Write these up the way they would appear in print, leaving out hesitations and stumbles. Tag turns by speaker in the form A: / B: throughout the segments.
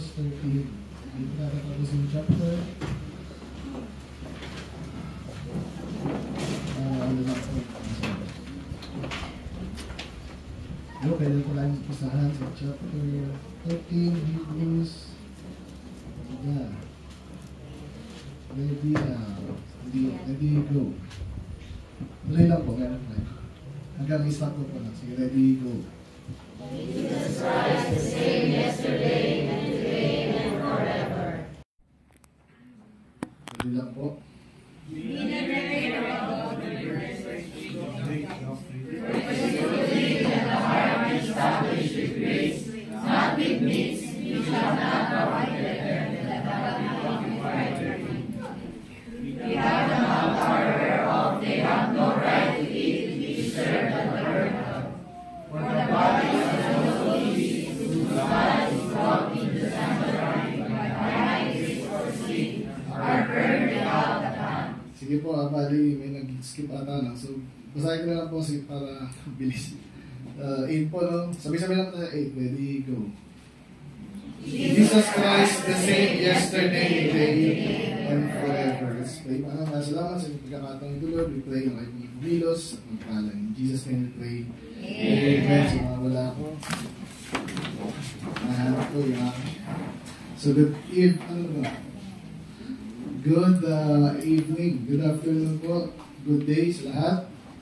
A: verse 13. Dito natatapos yung chapter. Ano lang po. Pwede ko lang isahan sa chapter 13, Hebrews. Yeah. Ready go. Tuloy lang po, meron po. Hanggang isa po po lang. Sige, ready, go.
B: Jesus Christ, the same yesterday and today and forever.
A: Ready lang po.
B: Established with grace, not with means, you shall not provide the we have the mouth whereof they have no right to eat, we serve the word of. For the bodies of those whose blood is brought into the sanctuary by eyes or sleep are burned without the pan.
A: Sige po, bali may nag-skip ata na. So, basahin ko na lang po sige para bilis. 8 po, no? Sabi-sabi lang tayo 8. Ready, go. Jesus Christ, the same yesterday, today, and forever. Let's pray. Salamat sa pagkakataong ito, Lord. We pray ng kayo mga pumilos at magpala. In Jesus' name we pray. Amen. So, mga wala ko. Nahanap ko yung akin. So, good evening. Good afternoon po. Good day sa lahat.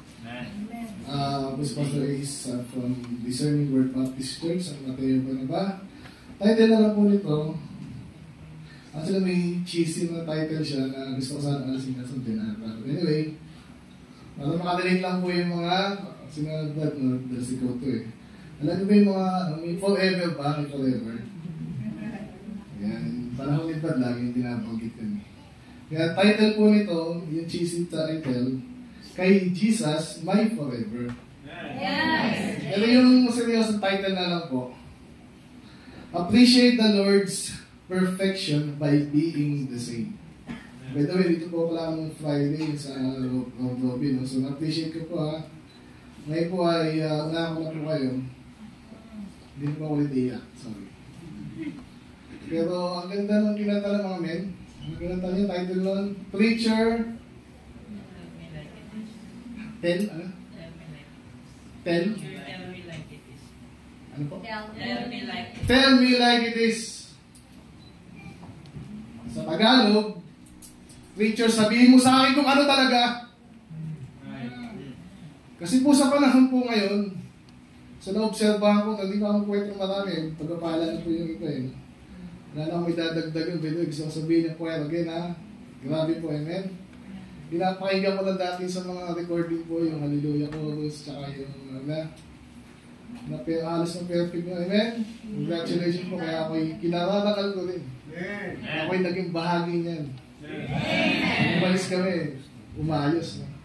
A: This pastor is from Discerning Word Baptist Church, ang Mateo Banaba. Title na lang po nito. Actually, may cheesy na title siya na gusto ko sana alasin na sundin. Anyway, para makadalhin lang po yung mga sinagad na dressing ko ito eh. Alam niyo ba yung mga may forever ba? May forever. Yan. Parang lipad lang yung tinabanggit yun. Kaya title po nito, yung cheesy title, Kay Jesus, My Forever.
B: Yes!
A: Pero yung seryoso title na lang po, Appreciate the Lord's Perfection by Being the Same. By the way, dito po pala ng Friday sa Robin. No? So, na-appreciate ko po ha. Ngayon po ay una ko na po kayo. Hindi po ako ulit iyak. Sorry. Pero ang ganda ng kinanta ng mga men. Ang kinanta niya, title nun, Preacher Tell? Ano? Tell? Ano po? Tell me like it is. Sa Tagalog, preacher, sabihin mo sa akin kung ano talaga. Kasi po sa panahon po ngayon, sa na-obserbahan ko, hindi pa akong kwentong marami. Pagpapala na po yung iba eh. Wala na akong may dadagdag yung video. Gusto ko sabihin yung kwento again ha. Grabe po, amen. Pinapakinggan ko na dati sa mga recording po yung Hallelujah Chorus, tsaka yung halos ng perfect mo. Amen? Congratulations po. Kaya ako'y kinararakal ko rin. Ako'y naging bahagi niyan. Umalis kami. Umayos. No?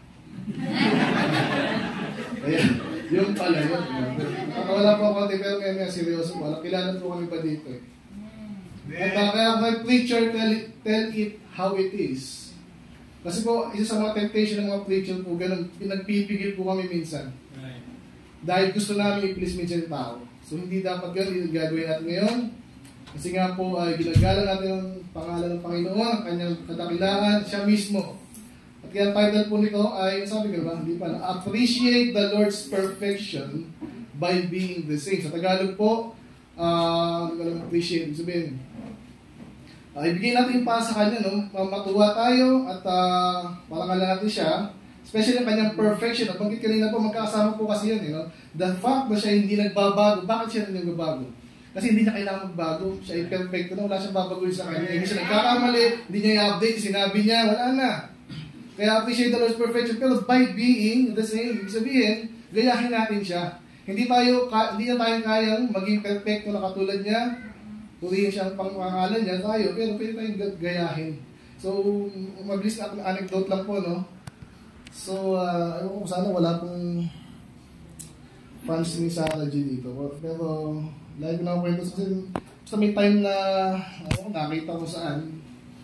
A: Ayan. Yung pala yun. Nakawala po ako pero may seryoso po. Kilala po kami pa dito. At kaya my preacher tell it how it is. Kasi po, isa sa mga temptation ng mga preacher po, ganun, pinagpipigil po kami minsan. Dahil gusto namin i-please minsan yung tao. So, hindi dapat ganun, gagawin natin ngayon. Kasi nga po, ginagalang natin ang pangalan ng Panginoon, ang kanyang kadakilaan, siya mismo. At kaya title po nito ay, sabi ko ba, hindi pa, Appreciate the Lord's Perfection by Being the Same. Sa Tagalog po, appreciate, sabihin, ibigay natin yung para sa kanya, no? Matuwa tayo at palangalan natin siya. Especially ang kanyang perfection. At banggit kanina po, magkakasama po kasi yan. No? The fact na siya hindi nagbabago. Bakit siya hindi nagbabago? Kasi hindi niya kailangan magbago. Siya ay perfecto na. Wala siyang babaguhin sa kanya. Hindi siya nagkakamali. Hindi niya i-update. Sinabi niya. Wala na. Kaya appreciate the Lord's perfection. Pero by being the same, ibig sabihin, gayahin natin siya. Hindi na tayo kayang maging perfecto na katulad niya. Purihin siya ang pangalan niya tayo, pero pwede tayong gayahin. So, mag-list na anecdote lang po, no? So, ayun kung sana wala pong fans ni Sarah G dito. Pero, lagi ko na kwento kasi sa may time na nakita ko saan.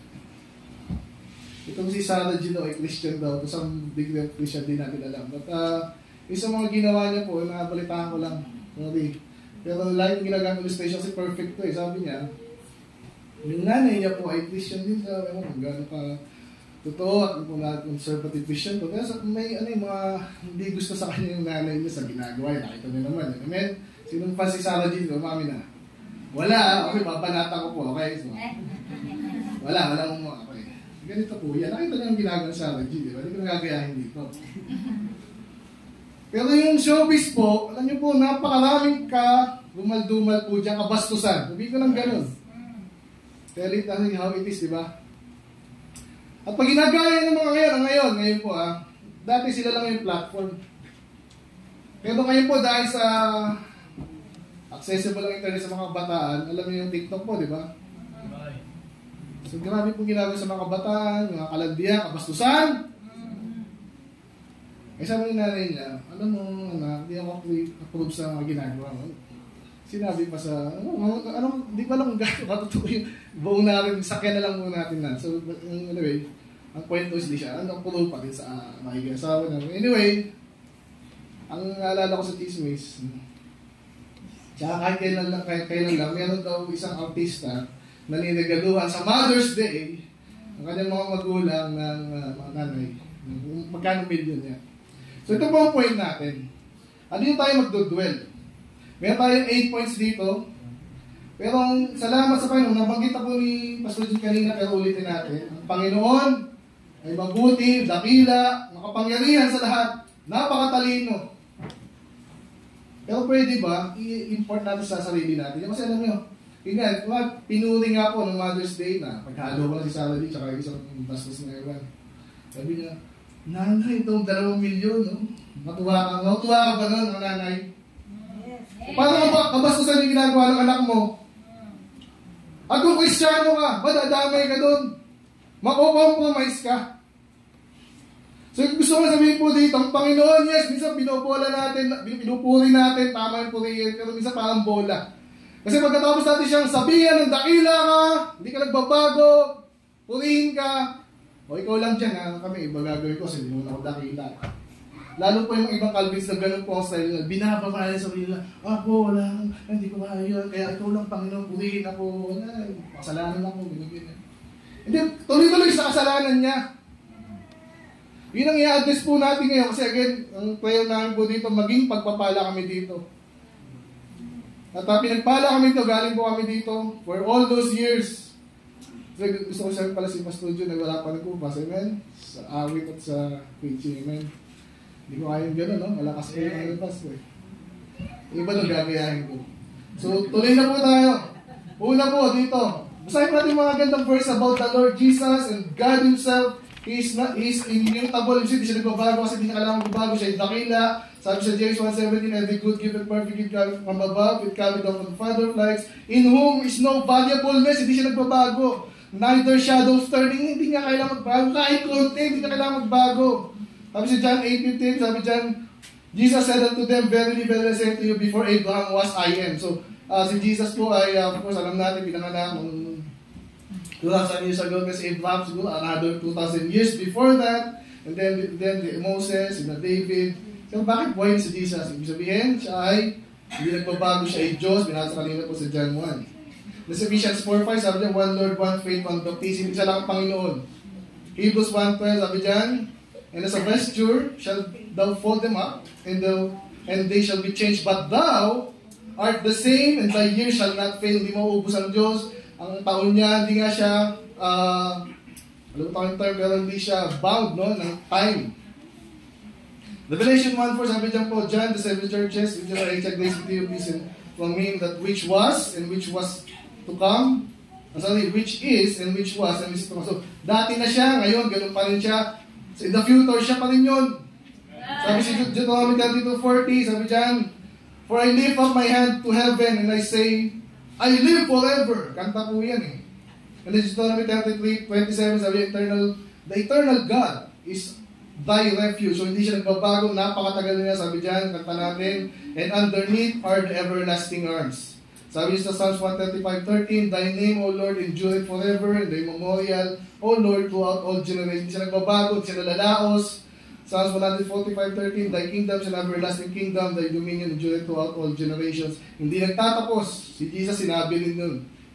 A: Itong si Sarah G ay Christian daw. Tapos ang degree of Christian din natin alam. But, isang mga ginawa niya po, nakabalitaan ko lang. Sorry. Pero lagi yung ginagamit illustration kasi perfect to eh. Sabi niya, Yung nanay niya po ay Christian din sa kung gano'n ka totoo at kung conservative Christian po. Pero may mga hindi gusto sa kanya yung nanay niya sa ginagawa. Nakita niyo naman. Amen? Sinong fan si Sarah G? Mami na. Wala. Okay, papanata ko po. Okay? So, wala mo. Okay. Ganito po. Yan. Nakita niyo yung ginagawa sa Sarah G. Di ba? Hindi ko nagagayahin dito. Pero yung showbiz po, alam niyo po, napakaraming dumal-dumal po dyan, kabastusan. Sabihin ko lang ganun. Tell it how it is, di ba? At pag ginagaya ng mga ngayon po dati sila lang yung platform. Pero ngayon po, dahil sa accessible ang internet sa mga kabataan, alam niyo yung TikTok po, di ba? So grabe po ginagawa sa mga kabataan, mga kalandian, kabastusan. Eh sabi ni nanay niya, alam mo anak, hindi ako approve sa mga ginagawa mo. Sinabi pa sa, hindi ko alam kung gano'n katotoo yung buong natin, sakyan na lang muna natin na. So anyway, ang kwento is di siya, approve pa rin sa makikiasawa namin. Anyway, ang naalala ko sa Tismis, tsaka kahit kailan lang, meron daw isang artista na ninagaluhan sa Mother's Day ang kanyang mga magulang ng mga nanay. Magkano million niya. So ito po ang point natin. Ano yung tayo magdudwell? Meron tayong 8 points dito. Pero salamat sa Panginoon, nabanggit ako ni Pastor Jim kanina, pero ulitin natin. Ang Panginoon ay mabuti, dakila, makapangyarihan sa lahat, napakatalino. Pero pwede ba, i-import natin sa sarili natin? Kasi alam nyo, pinuri nga po ng Mother's Day na paghalo ko na si Sarah Lee, tsaka isang bastos na iwan. Sabi niya, nanay, itong 2 milyon, no? Matuwa ka ba nun, ang nanay? Paano ba kabastusan yung ginagawa ng anak mo? At kung Kristiyano ka, madadamay ka doon. Makukompromise ka. So gusto ko sabihin po dito, ang Panginoon, yes, minsan pinupuri natin, tama yung purihin, pero minsan parang bola. Kasi pagkatapos natin siyang sabihan ng dakila ka, hindi ka nagbabago, purihin ka, o ikaw lang dyan, kami, iba gagawin ko kasi hindi mo na ako dakila. Lalo po yung ibang Calvins na ganun po ang style nila, binababa sa sarili nila, ako, wala, hindi ko kaya, kaya ikaw lang, Panginoon, purihin ako, wala, kasalanan ako, binigyan. Hindi, tuloy-tuloy sa kasalanan niya. Yun ang i-address po natin ngayon, kasi again, ang prayer namin po dito, maging pagpapala kami dito. At pinagpala kami dito, galing po kami dito, for all those years. So, gusto ko sabi pala si Pastor Jun, wala pa nagpupas, amen? Sa awit at sa preaching, amen? Hindi ko kayang gano'n, no? Malakas kayo ng Pastor. Iba nung gagayahin ko. So, tuloy na po tayo. Una po, dito. Basahin natin mga gandang verse about the Lord Jesus and God Himself. He is immutable. Hindi siya nagbabago kasi hindi na kailangan magbabago. Siya yung dakila. Sabi sa James 1:17, every good gift and perfect gift from above, it coming down from the Father of lights, in whom is no variableness. Hindi siya nagbabago. Neither shadow of turning. Hindi nga kailangan magbago. Kahit konti, hindi na kailangan magbago. Sabi sa John 8:15, sabi dyan, Jesus said unto them, verily, verily, I say to you, before Abraham was, I am. So, si Jesus po ay, of course, alam natin, pinanganak 2,000 years ago, kasi Abraham siguro, another 2,000 years before that, and then Moses, and David. So, bakit buhay si Jesus? Ibig sabihin, siya ay, hindi nagbabago, siya ay Diyos, binasa kanina po sa John 1. Sa Ephesians 4:5, sabi niya, one Lord, one faith, one baptism, isa lang ang Panginoon. Hebrews 1:12, sabi dyan, and as a vesture shall thou fold them up, and they shall be changed. But thou art the same, and thy years shall not fail. Hindi mauubos ang Diyos. Ang taon niya, hindi nga siya, alam mo yung term, pero hindi siya bound, no, ng time. Revelation 1:4, sabi dyan po, John, the seven churches, which are eight, grace with you, peace from Him, that which was, and which was to come. Which is, and which was, and which is to come. So, dati na siya, ngayon, ganun pa rin siya. So, in the future, siya pa rin yun. Sabi si Deuteronomy 32:40, sabi dyan, for I lift up my hand to heaven, and I say, I live forever. Kanta po yan eh. And then Deuteronomy 33:27, sabi, the eternal God is thy refuge. So, hindi siya nagbabago, napakatagal niya, sabi dyan, kanta natin, and underneath are the everlasting arms. Sabi sa Psalms 135:13, thy name, O Lord, endureth forever, and thy memorial, O Lord, throughout all generations. Hindi siya nagbabago, hindi siya nalalaos. Psalms 145:13, thy kingdom is an everlasting kingdom, thy dominion endureth throughout all generations. Hindi nagtatapos. Si Jesus sinabi rin nun.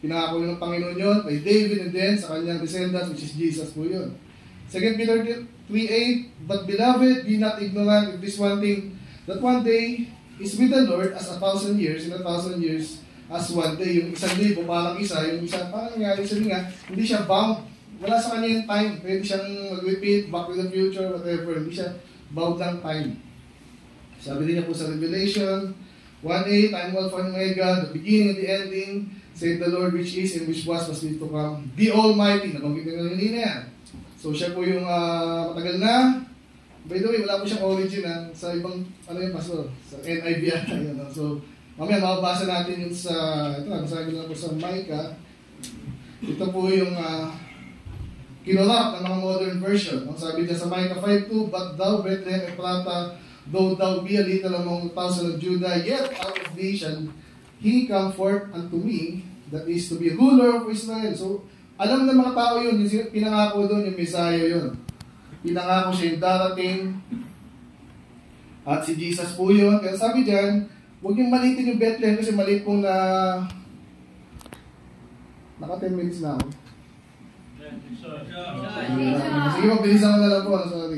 A: pinangako yun ng Panginoon yun, kay David and then sa kanyang descendants, which is Jesus po yun. 2 Peter 3:8, but beloved, be not ignorant of this one thing, that one day is with the Lord as 1,000 years, and 1,000 years as one day. Yung 1,000 parang isa, yung isa parang nangyari sa nga, hindi siya bound. Wala sa kanya yung time. Pwede siyang mag-repeat, back to the future, whatever. Hindi siya bound ng time. Sabi din niya po sa Revelation 1:8, I am Alpha and Omega, the beginning and the ending, said the Lord which is and which was still to come, the Almighty. Nabanggit na kanina yan. So siya po yung matagal na. By the way, wala po siyang origin sa ibang, ano yung pastor? Sa NIV ata yun. So, mamaya mababasa natin yung sa, ito na, basahin ko lang po sa Micah. Ito po yung kinulap ng mga modern version. Ang sabi niya sa Micah 5:2, but thou, Bethlehem Ephrata, though thou be a little among the thousand of Judah, yet out of thee shall he come forth unto me, that is to be ruler of Israel. So, alam ng mga tao yun, yung pinangako doon, yung Messiah yun. Pinangako siya yung darating, at si Jesus po yun. Kaya sabi dyan, huwag yung malitin yung Bethlehem kasi maliit po na naka 10 minutes na ako. Sige, mabilisan ko na lang po. Sorry.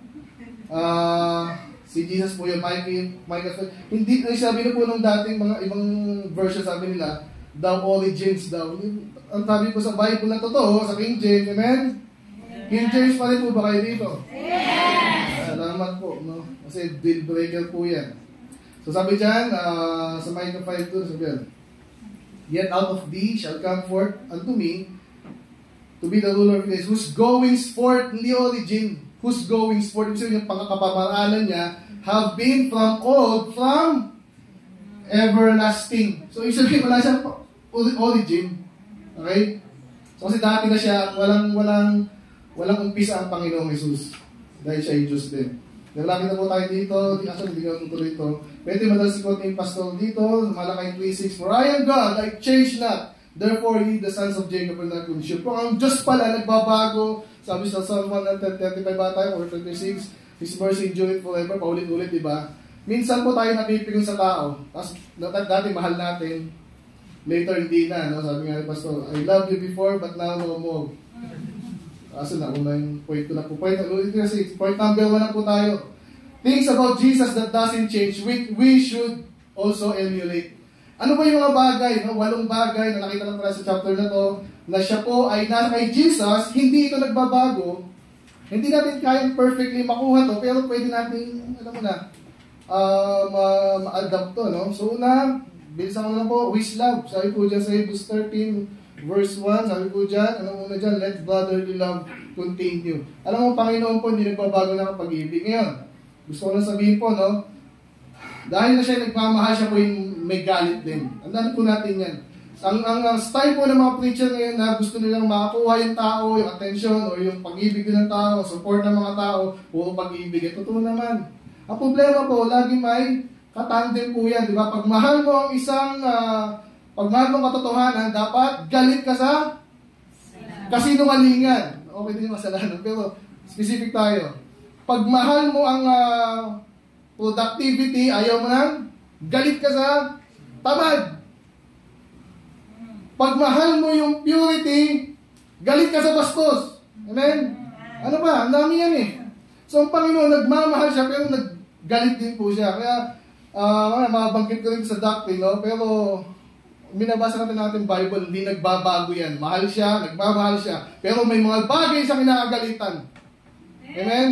A: Si Jesus po yun, Micah. Hindi, sabi na po nung dating mga ibang version, sabi nila, thou origins daw. Ang sabi po sa Bible na totoo, sa King James, amen? King James pa rin po ba kayo dito? Yes! Salamat po, no? Kasi deal breaker po yan. So sabi dyan, sa Micah 5:2, sabi yan, yet out of thee shall come forth unto me, to be the ruler of Israel, whose goings forth, hindi origin, whose goings forth, ibig sabihin yung pangkapamaralan niya, have been from old, from everlasting. So, ibig sabihin, wala siyang origin. Okay? So, kasi dati na siya, walang umpisa ang Panginoong Jesus. Dahil siya yung Diyos din. Nalapit na po tayo dito, hindi ko tutuloy ito. Pwede madalas ikot yung pastor dito, Malakay 3:6, for I am God, I change not. Therefore, ye, the sons of Jacob, will not consume. Kung ang Diyos pala, nagbabago, sabi sa Psalm 135 ba tayo, or 36, His mercy endureth forever, paulit-ulit, diba? Minsan po tayo napipigil sa tao. Tapos, dati mahal natin, later hindi na, no? Sabi nga ni Pastor, I love you before, but now no more. Kaso nauna yung point ko na po. Point number 1 na po tayo. Things about Jesus that doesn't change, we should also emulate. Ano ba yung mga bagay, no? 8 bagay na nakita lang pala sa chapter na to, na siya po ay nasa kay Jesus, hindi ito nagbabago. Hindi natin kayang perfectly makuha to, pero pwede natin, alam mo na, ma-adapt to, no? So una, bilisan ko na lang po, which love. Sabi po dyan sa Hebrews 13, verse 1, sabi po dyan, anong una dyan, let brotherly love continue. Alam mo, Panginoon po, hindi nagbabago na ang pag-ibig. Ngayon, gusto ko lang sabihin po, no? Dahil na siya nagmamahal, siya po yung may galit din. Andan po natin yan. Ang style po ng mga preacher ngayon na gusto nilang makakuha yung tao, yung attention, o yung pag-ibig ng tao, support ng mga tao, puro pag-ibig. Totoo naman. Ang problema po, lagi may katandem po yan, di ba? Pag mahal mo ang isang, pag mahal mo katotohanan, dapat galit ka sa kasinungalingan. Okay din yung masalanan, pero specific tayo. Pag mahal mo ang productivity, ayaw mo nang galit ka sa tamad. Pag mahal mo yung purity, galit ka sa bastos. Amen? Ano ba? Ang dami yan eh. So ang Panginoon, nagmamahal siya, pero naggalit din po siya. Kaya, mabanggit ko rin sa doctrine, no? Pero, binabasa natin Bible, hindi nagbabago yan. Mahal siya, nagmamahal siya. Pero may mga bagay siyang kinakagalitan. Amen?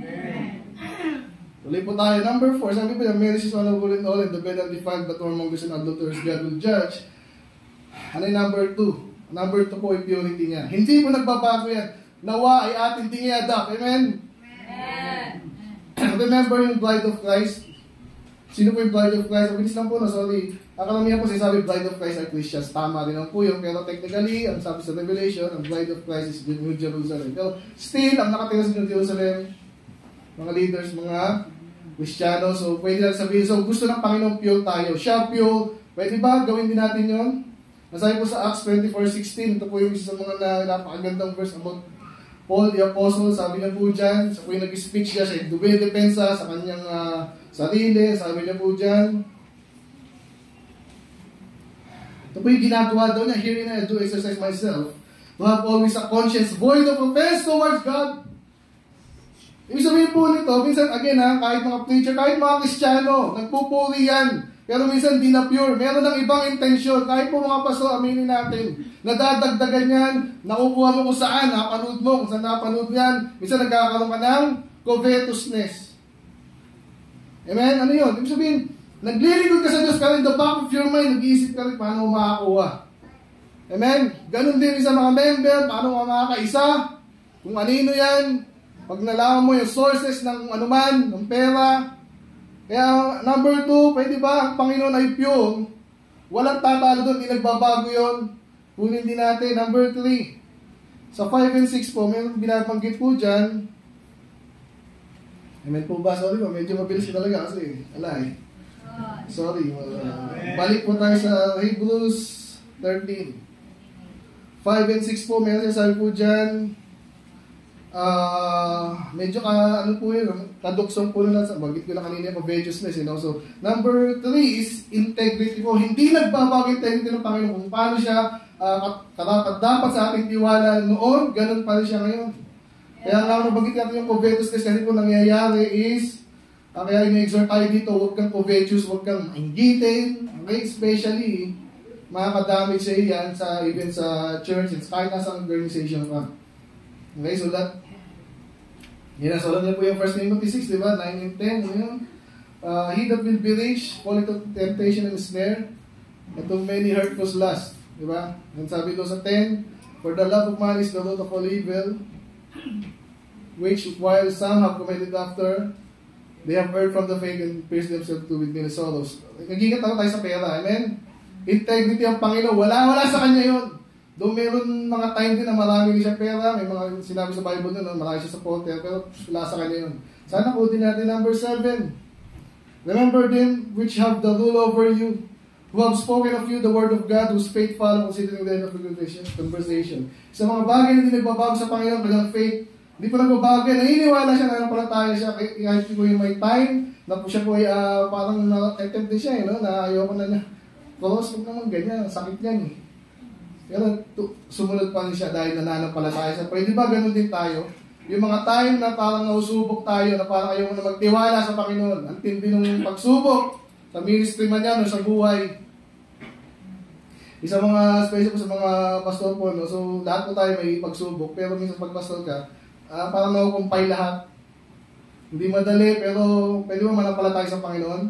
A: Tuloy po tayo. Number 4, sabi po yung marriage is honorable in all, and the bed undefiled, but whoremongers and adulterers God will judge. Ano yung number 2? Number 2 po yung purity niya. Hindi po nagbabago yan. Nawa ay ating tingiyadap. Amen? Remember yung bride of Christ? Sino po yung bride of Christ? Mabilis lang po na, sorry. Ang kalamihan po sinasabi, bride of Christ are Christians. Tama rin ang po yun. Pero technically, ang sabi sa Revelation, ang bride of Christ is New Jerusalem. Pero still, ang nakatira sa New Jerusalem, mga leaders, mga Kristiyano. So, pwede lang sabihin. So, gusto ng Panginoon pure tayo. Siya pure. Pwede ba? Gawin din natin yun. Nasabi po sa Acts 24:16. Ito po yung isa sa mga napakagandang verse about Paul the Apostle. Sabi niya po dyan. Siya po yung nag-speech niya. Siya yung dumidepensa sa kanyang sarili. Sabi niya po dyan. Ito po yung ginagawa daw niya. Herein I do exercise myself to have always a conscience void of offense towards God. Ibig sabihin po nito, minsan again kahit mga preacher, kahit mga Kristiyano, nagpupuri yan. Pero minsan di na pure. Meron ng ibang intensyon. Kahit po mga pastor, aminin natin. Nadadagdagan yan, nakukuha mo kung saan, napanood mo, kung saan napanood yan. Minsan nagkakaroon ka ng covetousness. Amen? Ano yun? Ibig sabihin, naglilingkod ka sa Diyos, pero in the back of your mind, nag-iisip ka rin paano mo makakuha. Amen? Ganon din sa mga member, paano mo makakaisa, kung anino yan, pag nalaman mo yung sources ng anuman, ng pera. Kaya number 2, pwede ba ang Panginoon ay pure? Walang tatalo doon, hindi nagbabago yun. Kunin din natin. Number 3, sa 5 and 6 po, may binabanggit po dyan. Amen po ba? Sorry po, medyo mabilis talaga kasi alay. Sorry. Balik po tayo sa Hebrews 13. 5 and 6 po, meron sabi po dyan. Medyo ano po yun, kaduksong po na sa bagit ko lang kanina yung covetousness, you know? So, number 3 is integrity po. Hindi nagbabago integrity ng Panginoon kung paano siya dapat sa ating tiwala noon, ganun pa rin siya ngayon. Kaya nga nabagit natin yung covetousness kasi po nangyayari is kaya ina-exhort tayo dito, huwag kang covetous, huwag kang inggitin, okay? Especially makakadamage siya yan sa, even sa church, kahit nasa organization ka. Okay, so that yan, so lang po yung 1 Timothy 6, di ba? 9 and 10, yun. He that will be rich, fall into temptation and snare, and to many hurtful lust, di ba? And sabi doon sa 10, for the love of money is the root of all evil, which while some have committed after, they have heard from the faith and pierced themselves to with many sorrows. Nag-ingat tayo sa pera, amen? Integrity ang Panginoon, wala sa Kanya yun. Doon meron mga time din na marami siya pera, may mga sinabi sa Bible doon, marami siya supporter, pero wala sa Kanya yun. Sana po din natin number 7. Remember them which have the rule over you, who have spoken of you the word of God, whose faith follow considering the end of the conversation. Sa mga bagay na hindi nagbabago sa Panginoon, kanyang faith, hindi po nagbabago, naniniwala siya, nanampalataya siya, kahit po yung may time, na po siya po ay parang na-attempt din siya, no? Na ayoko na niya. Cross, huwag naman ganyan, sakit yan eh. Pero sumunod pa rin siya dahil nananampalataya siya. Pwede ba ganun din tayo? Yung mga time na parang nausubok tayo, na parang ayaw na magtiwala sa Panginoon. Ang tindi ng pagsubok sa ministry man yan o sa buhay. Isa mga special po sa mga pastor po, no? So lahat po tayo may pagsubok. Pero minsan pag pastor ka, parang nakukumpay lahat. Hindi madali, pero pwede mo manampalataya sa Panginoon?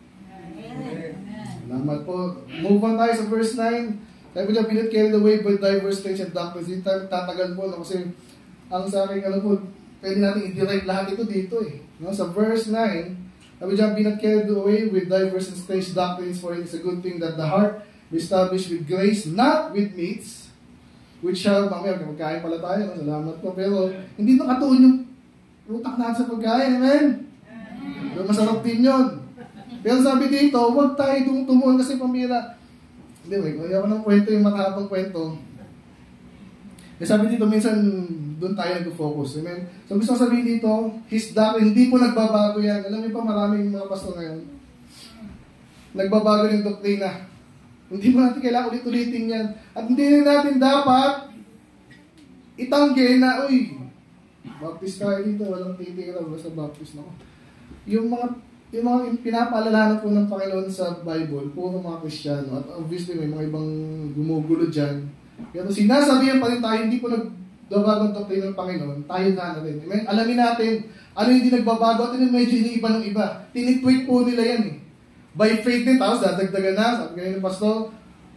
A: Salamat po. Move on tayo sa verse 9. Sabi ko dyan, be not carried away by diverse things and doctrines. Hindi tayo tatagal po, no? Kasi ang sa akin, po, pwede natin i-direct lahat ito dito eh. No? Sa verse 9, sabi dyan, be not carried away with diverse and strange doctrines, for it is a good thing that the heart be established with grace, not with meats, which shall, mamaya, magkain pala tayo, no? Salamat po. Pero hindi nakatuon yung utak natin sa pagkain, amen? Pero masarap din yun. Pero sabi dito, huwag tayo tumuon kasi pamira. Hindi, ayaw ko ng kwento, yung matahabang kwento. Eh, sabi dito, minsan doon tayo nag-focus. Amen? So gusto ko sabihin dito, his doctrine, hindi po nagbabago yan. Alam niyo pa, maraming mga pastor ngayon. Nagbabago yung doktrina. Hindi mo natin kailangan ulit-ulitin yan. At hindi natin dapat itanggi na, uy, baptist tayo dito, walang titira, basta baptist na ako. Yung mga pinapaalala po ng Panginoon sa Bible, puro mga Kristiyano, at obviously may mga ibang gumugulo dyan. Pero sinasabihan pa rin tayo, hindi po nagbabago ang doktrina ng Panginoon, tayo na rin. Amen? Alamin natin, ano hindi nagbabago, at ano medyo iniiba ng iba. Tinitweak po nila yan eh. By faith din, tapos dadagdagan na, sabi ganyan ng pastor,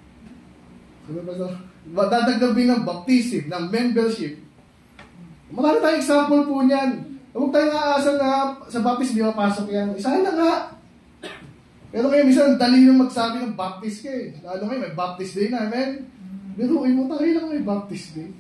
A: dadagdag din ng baptism, ng membership. Marami tayong example po niyan. Huwag tayong aasal na sa baptist hindi mapasok yan. Isahan na nga. Pero ngayon, minsan, dali nang magsabi ng baptist ka eh. Lalo ngayon, may baptist day na, amen? Biruin mo tayo lang may baptist day.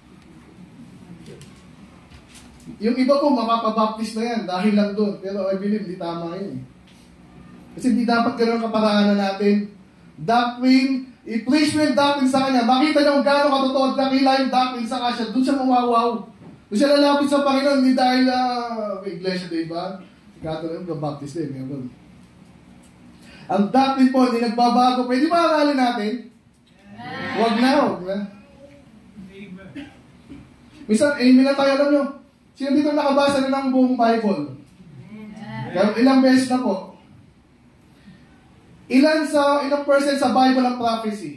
A: Yung iba po, mapapabaptist na yan dahil lang doon. Pero I believe, hindi tama yun eh. Kasi hindi dapat gano'n kaparaanan natin. Doctrine, i-preach mo yung doctrine sa kanya. Makita niyo kung gano'n katotoo at nakila yung doctrine sa kasya. Doon siya mawawaw. Doon siya lalapit sa Panginoon, hindi dahil may iglesia, diba? Catholic, Baptist din, meron. Ang doctrine po, hindi nagbabago. Pwede ba aralin natin? Huwag na, huwag na. Minsan, amen na tayo, alam nyo. Sino dito nakabasa na ng buong Bible? Ilang beses na po? Ilang percent sa Bible ang prophecy?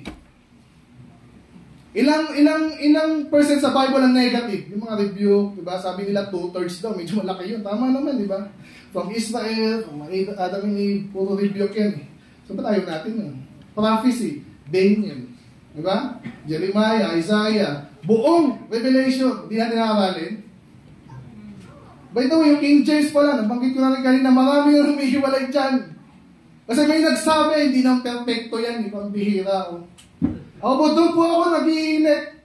A: Ilang percent sa Bible ang negative? Yung mga review, diba? Sabi nila 2/3 daw, medyo malaki yun. Tama naman, diba? From Israel, from Adam and Eve, puro review yan. So, ba't ayaw natin yun? Prophecy, Daniel, diba? Jeremiah, Isaiah, buong Revelation, hindi natin nakakalin. By the way, yung King James pala, nabanggit ko na rin kanina, marami yung humihiwalay dyan. Kasi may nagsabi, hindi nang perfecto yan, di pambihira. Doon po ako nag-iinit.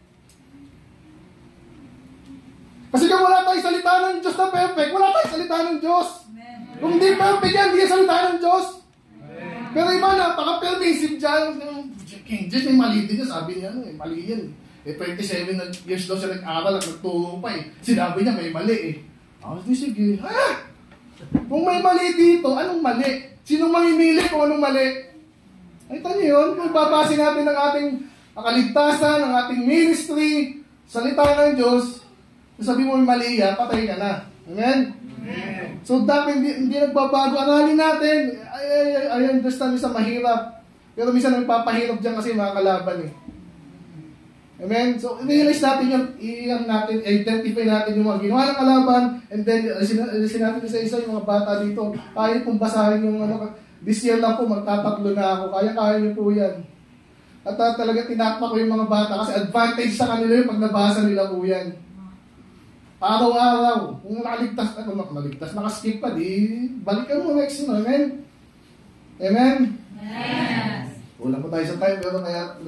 A: Kasi kung wala tayong salita ng Diyos na perfect, wala tayong salita ng Diyos. Kung hindi perfect yan, hindi salita ng Diyos. Pero iba, napaka-permissive dyan. King James, may mali din yan, sabi niya, mali yan. 27 years daw siya nag-aral at nagturo pa eh. Sinabi niya, may mali eh. Sige. Kung may mali dito, anong mali? Sinong mamimili kung anong mali? Ay, tanyo yun. Kung babase natin ng ating kaligtasan, ng ating ministry, salita ng Diyos, sabi mo may mali yan, patay ka na. Amen? So, dapat hindi nagbabago. Aralin natin. I understand minsan mahirap. Pero minsan nagpapahirap dyan kasi mga kalaban eh. Amen? So, realize natin yung, identify natin yung mga ginawa ng kalaban, and then, alisin natin isa-isa yung mga bata dito. Kaya pong basahin yung, this year lang po, magtatatlo na ako. Kaya niyo po yan. At talaga tinakpa ko yung mga bata kasi advantage sa kanila yung pag nabasa nila po yan. Araw-araw. Kung nakaligtas, nakaskip pa, di, balikan mo next mo. Amen? Amen? Yes. Wala pa tayo sa time, pero kaya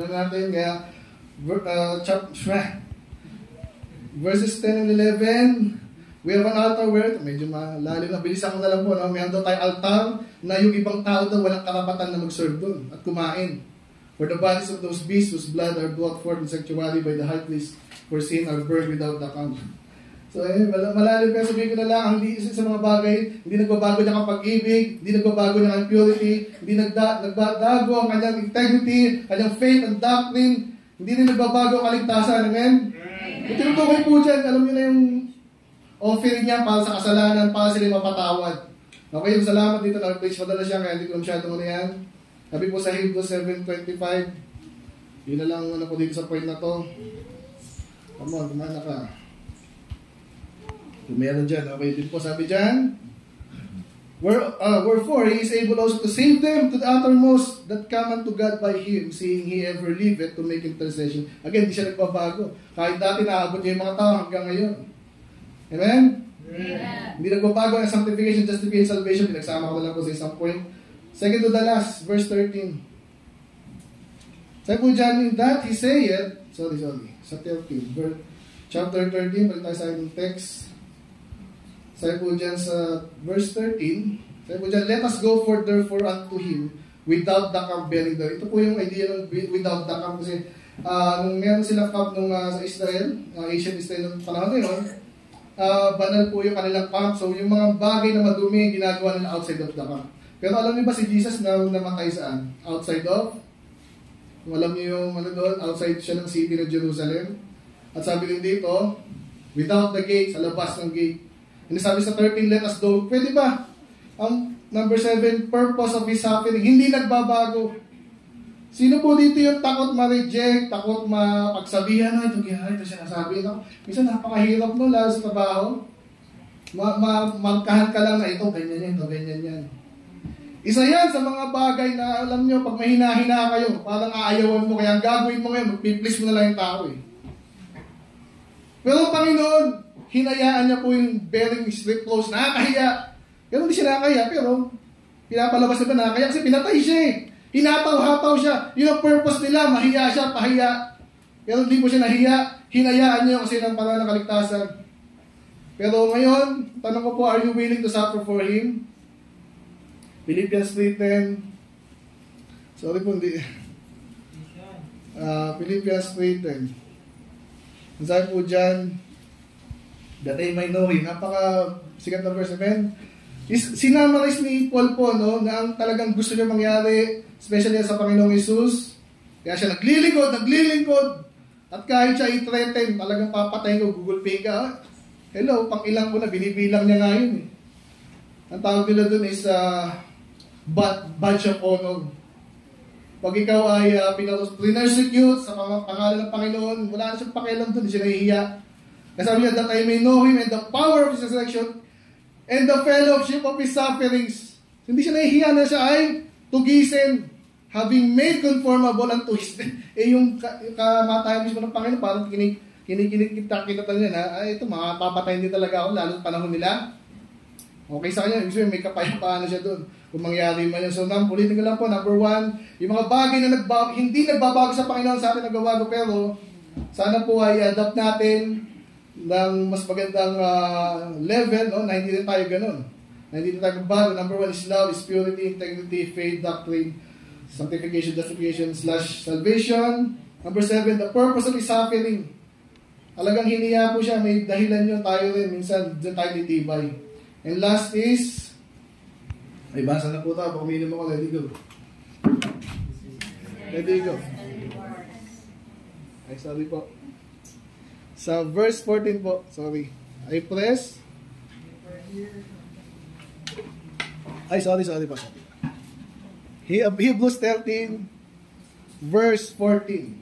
A: verses 10 and 11, we have an altar where, medyo malalim na, bilisan ko na lang po, no? May daw tayong altar na yung ibang tao daw walang karapatan na mag-serve doon at kumain. For the bodies of those beasts whose blood are brought forth in sanctuary by the high priest for sin are burned without account. So, malalim, pero sabihin ko na lang, ang sa mga bagay, hindi nagbabago niya ang pag-ibig, hindi nagbabago niya ang purity, hindi nagbago ang kanyang integrity, kanyang faith and doctrine, hindi rin nagbabago ang kaligtasan. Amen? Itinutukoy po dyan, alam niyo na yung offering niya para sa kasalanan, para sila mapatawad. Okay, yung salamat dito, na-preach padala siya, kaya hindi ko masyadong ano yan. Sabi po sa Hebrews 7:25, yun na lang po dito sa point na to. Come on, kumana ka. Kung meron dyan, okay, dito po sabi dyan, wherefore he is able also to save them to the uttermost that come unto God by him, seeing he ever liveth to make intercession. Again, di siya nagbabago. Kahit dati naabot niya yung mga tao hanggang ngayon. Amen? Yeah. Hindi nagbabago ang sanctification, justification, salvation. Pinagsama ko na lang po sa isang point. Second to the last, verse 13. Sabi po dyan, in that he saith, sa 13, chapter 13, balik tayo sa ating text. Sabi po dyan sa verse 13, sabi po dyan, let us go forth therefore unto him without the camp bearing the... Ito po yung idea ng without the camp kasi nung meron sila camp sa Israel, ancient Israel ng panahon na yun, banal po yung kanilang camp. So yung mga bagay na madumi, ginagawa nila outside of the camp. Pero alam niyo ba si Jesus na namatay saan? Outside of? Kung alam niyo yung doon, outside siya ng city ng Jerusalem. At sabi rin dito, without the gate, sa labas ng gate. And sabi sa 13, let us go. Pwede ba? Ang number 7, purpose of his suffering, hindi nagbabago. Sino po dito yung takot ma-reject, takot mapagsabihan, ito sinasabi na. Minsan napakahirap mo, lalo sa trabaho. Markahan ka lang na ito, ganyan yan. Isa yan sa mga bagay na alam nyo, pag may hina-hina kayo, parang aayawan mo, kaya ang gagawin mo ngayon, mag-please mo na lang yung tao eh. Pero Panginoon, hinayaan niya po yung bearing straight close, nakakahiya. Pero hindi siya nakakahiya, pero pinapalabas na ba nakakahiya kasi pinatay siya eh. Hinataw-hataw siya. Yun ang purpose nila, mahiya siya, pahiya. Pero hindi po siya nahiya, hinayaan niya kasi ng parang ng kaligtasan. Pero ngayon, tanong ko po, are you willing to suffer for Him? Philippians 3:10. Sorry po, hindi. Philippians 3:10. Ang sabi po dyan, that I may know Him. Napaka sikat na verse, amen? Sinamarize ni Paul po, no, na ang talagang gusto niya mangyari, especially sa Panginoong Jesus, Kaya siya naglilingkod. At kahit siya i-threaten, talagang papatay ko, Google Pay ka. Hello, pang ilang ko na, binibilang niya nga yun. Ang tawag nila dun is badge of honor. Pag ikaw ay pinarsecute sa pangalan ng Panginoon, wala na siyang pakialam dun, hindi siya nahihiya. Kasi sabi niya, that I may know Him and the power of His resurrection and the fellowship of His sufferings. Hindi siya nahihiya na siya ay tugisin, having made conformable unto His death. Yung kamatayan mismo ng Panginoon, parang kita niya na, ito, makapapatayin din talaga ako, lalo sa panahon nila. Okay sa kanya, ibig may kapayapaan na siya doon. Kung mangyari man yun. So, ulitin ko lang po, number 1, yung mga bagay na hindi nagbabago sa Panginoon sa atin nagbabago, pero sana po ay adapt natin ng mas magandang level, no? Na hindi rin tayo ganun. Na hindi rin tayo magbago. Number 1 is love, is purity, integrity, faith, doctrine, sanctification, justification, / salvation. Number 7, the purpose of His suffering. Talagang hiniya po siya, may dahilan yun, tayo rin, minsan dyan tayo nitibay. And last is, ay basa na po tayo, pag uminom ako, let it go. Let it go. Ay, sorry po. Sa verse 14 po, sorry. I press. Ay, sorry po. Hebrews 13, verse 14.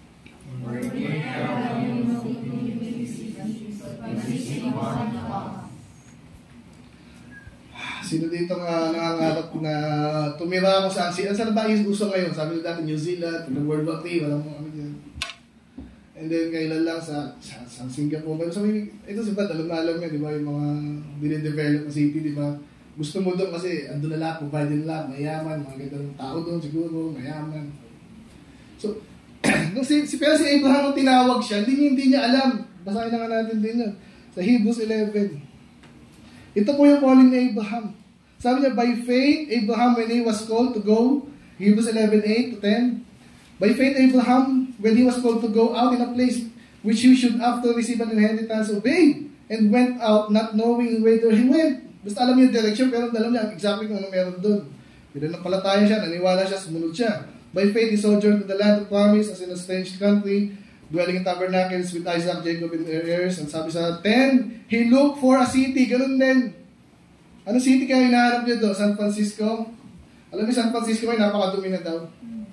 A: Sino dito nga nangangarap na tumira ako sa Asia? Saan ba yung gusto ngayon? Sabi nila dati New Zealand, the World War III, walang ano dyan. And then kailan lang sa Singapore. Pero sabi, ito si Brad, alam niya, di ba, yung mga dinidevelop na city, di ba? Gusto mo doon kasi andun na lahat, provide lahat, mayaman, mga ganda ng tao doon siguro, mayaman. So, pero si Abraham nung tinawag siya, hindi niya alam. Basahin na nga natin din yun. Sa Hebrews 11. Ito po yung calling ni Abraham. Sabi niya, by faith, Abraham, when he was called to go, Hebrews 11:8-10. By faith, Abraham, when he was called to go out in a place which he should after receive an inheritance, obeyed, and went out not knowing whither he went. Basta alam niya yung direction, pero alam niya exactly kung ano meron doon. Pero napalataya siya, naniwala siya, sumunod siya. By faith, he sojourned to the land of promise as in a strange country, dwelling in tabernacles with Isaac, Jacob, and their heirs. And sabi sa 10, he looked for a city. Ganun din. Ano city kaya hinahanap niyo doon? San Francisco? Alam niyo, San Francisco ay napakadumi na daw.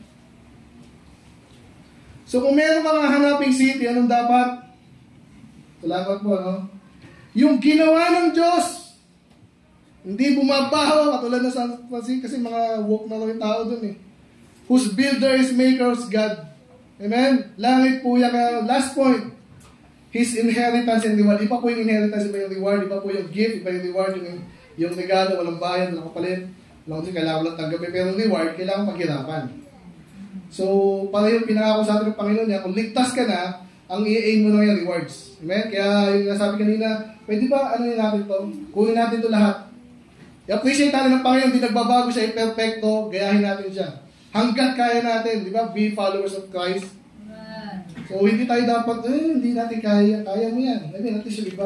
A: So kung meron kang hanaping city, anong dapat? Salamat po, no? Yung ginawa ng Diyos. Hindi bumabaho, katulad na San Francisco, kasi mga woke na yung tao doon eh. Whose builder is maker's God. Amen? Langit po yan. Last point. His inheritance and reward. Iba po yung inheritance, iba yung reward. Iba po yung gift, iba yung reward. Yung regalo, walang bayan, walang kapalit. Kailangan lang tanggapin. Pero yung reward, kailangan paghirapan. So, para yung pinangako sa atin ng Panginoon niya, kung ligtas ka na, ang i-aim mo na yung rewards. Amen? Kaya yung nasabi kanina, pwede ba, ano yun natin to? Kunin natin to lahat. I-appreciate natin ng Panginoon, hindi nagbabago siya, perfecto, gayahin natin siya. Hanggat kaya natin, di ba? Be followers of Christ. So, hindi tayo dapat, hindi natin kaya. Kaya mo yan. I mean, at least yung iba.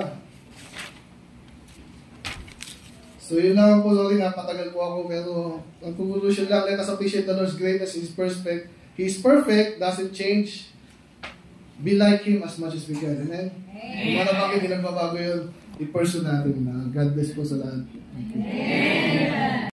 A: So, yun lang po, sorry, napatagal po ako. Pero, ang conclusion lang, let us appreciate the Lord's greatness. He is perfect, doesn't change. Be like Him as much as we can. Amen? Kung ano bakit, hindi nagbabago yun. I-pursue natin. God bless po sa lahat. Thank you.